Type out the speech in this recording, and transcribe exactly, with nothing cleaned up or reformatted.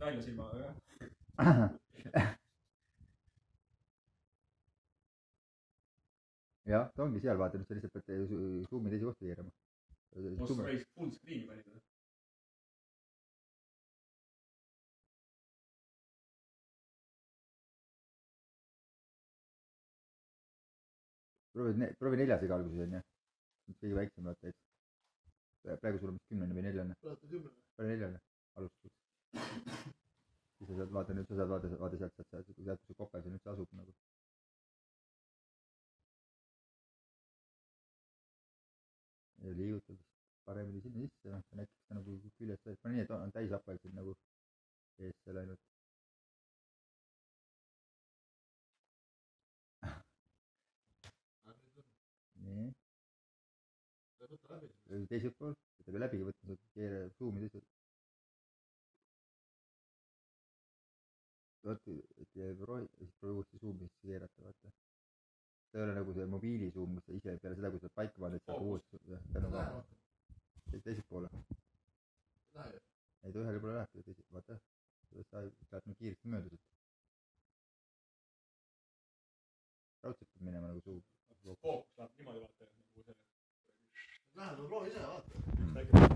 välja silmaga, jah. jah, ta ongi seal, vaata nüüd sa lihtsalt pead Zoomi teise kohta keerama. Kus reis full screen'i panid? proovi, proovi neljasega alguses on, jah. Kõige väiksem vaata, et praegu sul on vist kümnene või neljane. Pane neljane alustuseks. Siis sa saad vaata nüüd, sa saad vaata, vaata sealt, sealt, sealt, sealt, kus see kopes ja nüüd see asub nagu. Ja liigutad paremini sinna sisse, noh, see näiteks nagu küljest täis. Pane nii, et on täis apelsid nagu eesse läinud. Nii. Teiselt pool, et ta läbigi võtma, saad keere Zoomi teiselt. Vaata, et jääb rohi, siis proovi uuesti Zoomi sisse keerata, vaata. See ei ole nagu see mobiili Zoom, kus sa ise peale seda, kui sa paika paned, et saad uuesti, jah, ta nagu teiselt poole. Ei, ta ühele poole lähebki teiselt, vaata. Sa lähed nagu kiiresti mööda siit. Raudselt peab minema nagu Zoom. Fookus läheb niimoodi vaata. Lähed, proovi ise, vaata.